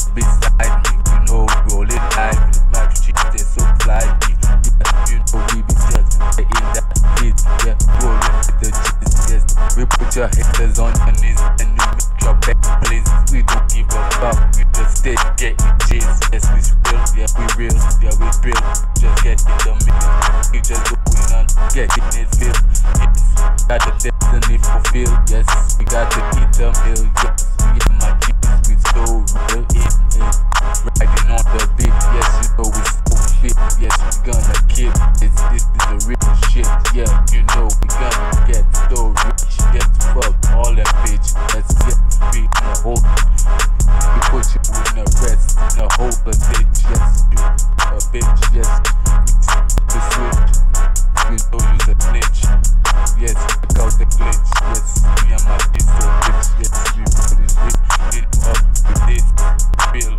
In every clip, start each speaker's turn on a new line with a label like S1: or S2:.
S1: beside me. You know, rolling live, my shit is so flighty. Yeah, you know we be just in that beat. Yeah, rolling with the cheese. Yes, we put your haters on your knees and you make your back please. We don't give a fuck, we just stay getting cheese. Yes, we real, yeah we real, yeah we real. Just get in the middle, we just going on, getting it filled. Yes, got the destiny fulfilled. Yes, we got to eat the meal. Yes, me and my cheese, we so real. Riding on the beat. Yes, you know we so fit. Yes, we gonna kill this. This is the real shit. Yeah, you know we gonna get so rich. Get fucked all that bitch. Let's get free in the hole. We put you in the rest, in the whole bitch. Yes, you a bitch. Yes, we switch. You know you's a snitch. Yes, check out the glitch. Yes, me and my bitch so bitch. Yes, we put it in up with this bill.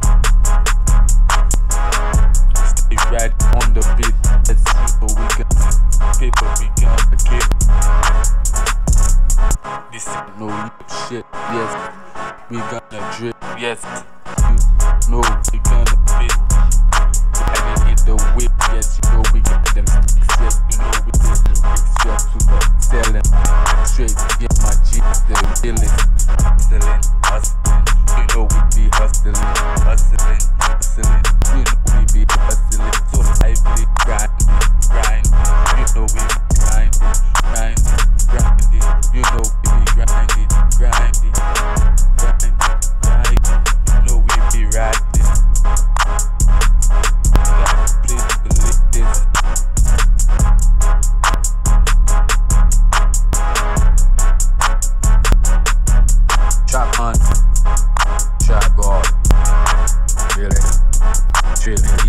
S1: Stay right on the beat. Let's see what we got. Paper we got the kid. This ain't no lip shit. Yes, we gonna drip. Yes, you know we gonna fit. Riding in the whip. Yes, you know we got them sticks. Yes, you know we did the bricks. Yes, super selling straight. Get my jeans, the realest. Hustling, hustling. You know we be hustling, hustling, hustling. You know we be hustling. So lively, grinding, grinding. You know we be grinding, grinding, grinding. You know we be grinding, grinding, grinding, grinding. You know we be riding. Got a place to live this. Trap on, trap God, really, chilling.